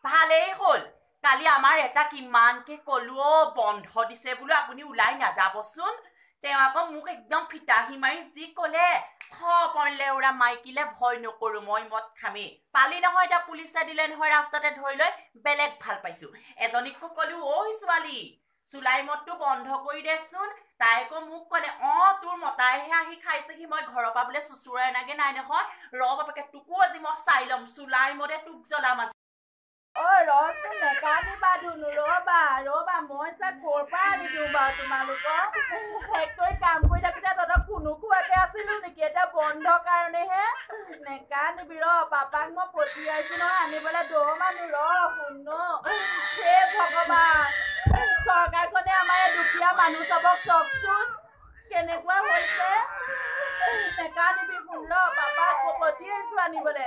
ভালেই হ'ল কালি আমাৰ এটা কিমানকে কলো বন্ধ দিছে বোলো আপুনি ওলাই নাযাবচোন তেওঁ আকৌ মোক একদম ফিতাহি মাৰি যি কলে লেউৰা মাইকিলে ভয় নকৰো মই মদ খামেই পালি নহয় এতিয়া পুলিচে দিলে নহয় ৰাস্তাতে ধৰি লৈ বেলেগ ভাল পাইছো এজনীকো কলো ঐ ছোৱালী চুলাই মদটো বন্ধ কৰি দেচোন তাই আকৌ মোক কলে তোৰ মতাইহে আহি খাইছেহি মই ঘৰৰ পৰা বোলে চুচুৰাই নাগে নাই নহয় বাপেকে তোকো আজি মই চাই ল'ম চুলাই মদে তোক জ্বলাম ৰচোন নেকানিবা ধুনু ৰবা মই তাক ক'ৰ পৰা আনি দিওঁ বাৰু তোমালোকক ফেক্টৰীত কাম কৰি থাকোঁতে তহঁতক কোনো খোৱাকে আছিলো নেকি এতিয়া বন্ধ কাৰণেহে নেকানিবি পাপাক মই পঠিয়াইছো নহয় আনিবলৈ মানুহ শুন হে ভগৱান চৰকাৰখনে আমাৰ এই দুখীয়া মানুহ চবক চাওকচোন কেনেকুৱা হৈছে নেকানিবি শুন পাপাক পঠিয়াইছো আনিবলৈ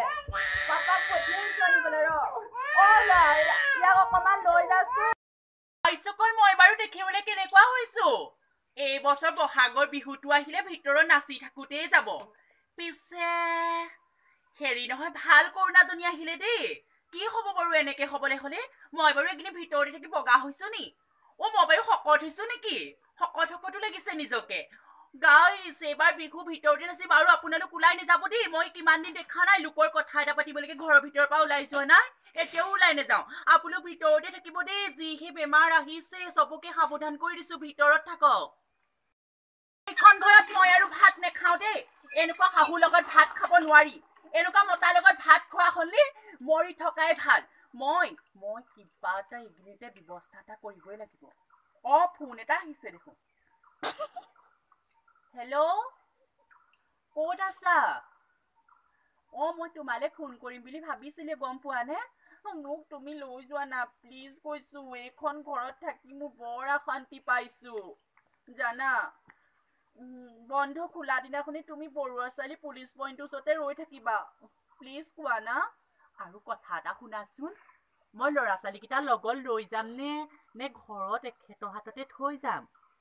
ইয়াক অকমান লৈ যাচোন মই বাৰু দেখিবলৈ কেনেকুৱা হৈছো এই বছৰ বহাগৰ বিহুটো আহিলে ভিতৰত নাচি থাকোতেই যাব পিছে হেৰি নহয় ভাল কৰোণাজনী আহিলে দেই কি হ'ব বাৰু এনেকে হ'বলৈ হলে মই বাৰু এইখিনি ভিতৰতে থাকি বগা হৈছো নি মই বাৰু শকত হৈছো নেকি শকতো লাগিছে নিজকে গাইছ এইবাৰ বিহু ভিতৰতে নাচি বাৰু আপোনালোক ওলাই নাযাব দেই মই কিমান দিন দেখা নাই লোকৰ কথা এটা পাতিবলৈকে ঘৰৰ ভিতৰৰ পৰা ওলাই যোৱা নাই এতিয়াও ওলাই নাযাওঁ আপোনালোক ভিতৰতে থাকিব দেই যিহে বেমাৰ আহিছে চবকে সাৱধান কৰি দিছো ভিতৰত থাকক এইখন ঘৰত মই আৰু ভাত নেখাওঁ দেই এনেকুৱা শাহুৰ লগত ভাত খাব নোৱাৰি এনেকুৱা মতাৰ লগত ভাত খোৱা হ'লে মৰি থকাই ভাল মই কিবা এটা এইখিনিতে ব্যৱস্থা এটা কৰিবই লাগিব ফোন এটা আহিছে দেখোন হেল্ল' ক'ত আছা মই তোমালে ফোন কৰিম বুলি ভাবিছিলে গম পোৱা নে মোক তুমি লৈ যোৱা না প্লিজ কৈছো এইখন ঘৰত থাকি মই বৰ অশান্তি পাইছো জানা বন্ধ খোলা দিনাখনি তুমি বৰুৱা ছোৱালী পুলিচ পইণ্টৰ ওচৰতে ৰৈ থাকিবা প্লিজ কোৱা না আৰু কথা এটা শুনাচোন মই ল'ৰা ছোৱালীকেইটা লগত লৈ যাম নে ঘৰত এখেতৰ হাততে থৈ যাম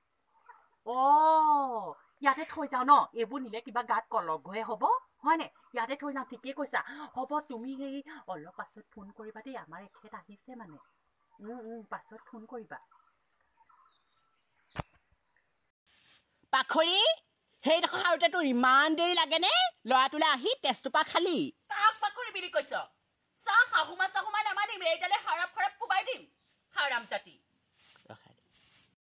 ইয়াতে থৈ যাও ন এইবোৰ নিলে কিবা গাত কলগহে হ'ব হয়নে ইয়াতে থৈ যাওঁ ঠিকেই কৈছা হ'ব তুমি সেই অলপ পাছত ফোন কৰিবা দেই আমাৰ এখেত আহিছে মানে পাছত ফোন কৰিবা পাখৰি সেইডোখৰ খাওঁতে তোৰ ইমান দেৰি লাগেনে ল'ৰাটোলৈ আহি তেজটোপা খালি কাক পাখৰি বুলি কৈছ চাহ শাহুমা নামানিম এইডালে খাৰাপ কোবাই দিম হাৰাম জাতি